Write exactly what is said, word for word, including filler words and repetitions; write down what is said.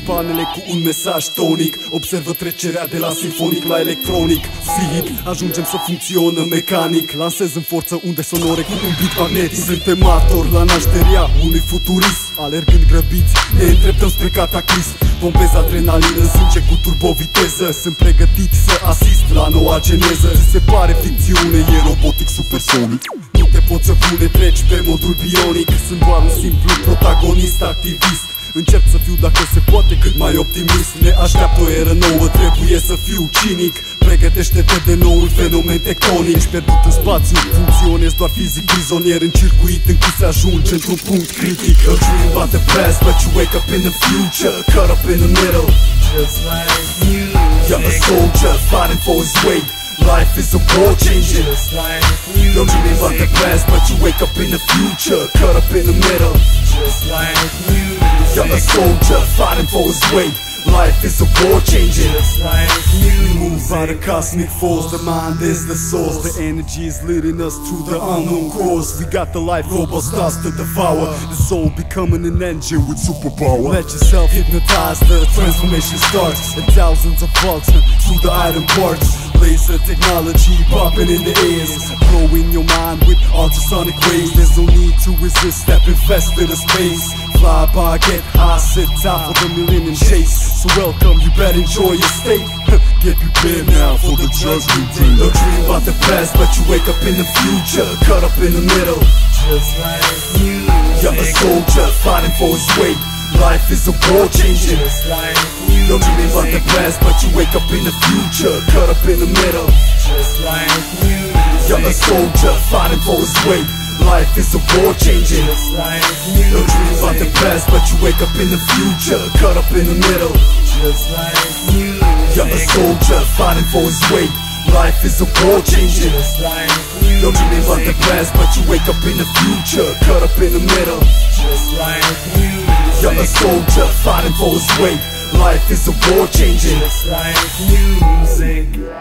panele cu un mesaj tonic. Observă trecerea de la simfonic la electronic. Psihic, ajungem să funcționăm mecanic. Lansez în forță unde sonore cu un beat magnetic. Suntem martori la nașterea unui futurist. Alergând grăbiți, ne îndreptăm spre cataclism. Pompez adrenalină în sânge cu turboviteză. Sunt pregătit să asist la noua geneză. Se pare ficțiune, e robotic supersonic. Nu te poți opune, treci pe modul bionic. Sunt doar un simplu protagonist activist. Încerc să fiu, dacă se poate, cât mai optimist. Ne așteaptă o eră nouă, trebuie să fiu cinic. Pregătește-te de noul fenomen tectonic. Ești pierdut în spațiu, funcționezi doar fizic. Prizonier în circuit încât să ajungi într-un punct critic. A dream about the past, but you wake up in the future. Cut up in the middle, just like music. You're a soldier fighting for his way. Life is a war changing, Just like music. You're dreaming about the past, but you wake up in the future. Cut up in the middle, Just like music. you're a soldier fighting for his way. Life is a war changing, Just like music. moved by the cosmic force. The mind is the source. The energy is leading us to the unknown course. We got the life robot stars to devour. The soul becoming an engine with superpower. Let yourself hypnotize, the transformation starts. And thousands of volts through the item parts. Laser technology popping in the ears, blowing your mind with ultrasonic waves. There's no need to resist, step invest in the space. Fly by, get high, sit top for the millennium chase. So welcome, you better enjoy your stay. Get prepared now for the judgment day. Don't dream about the past, but you wake up in the future. Cut up in the middle, Just like music. you're a soldier fighting for his way. Life is a war changing, Just like music. don't dream about the past, but you wake up in the future. Cut up in the middle, Just like music. you're a soldier fighting for his way. Life is a war changing, Just like don't dream about the music. past, but you wake up in the future. Cut up in the middle, Just like music. you're a soldier fighting for his way. Life is a war changing, Just like music. don't dream about the past, but you wake up in the future. Cut up in the middle, Just like music. you're a soldier fighting for his way. Life is a war changing. Just like music.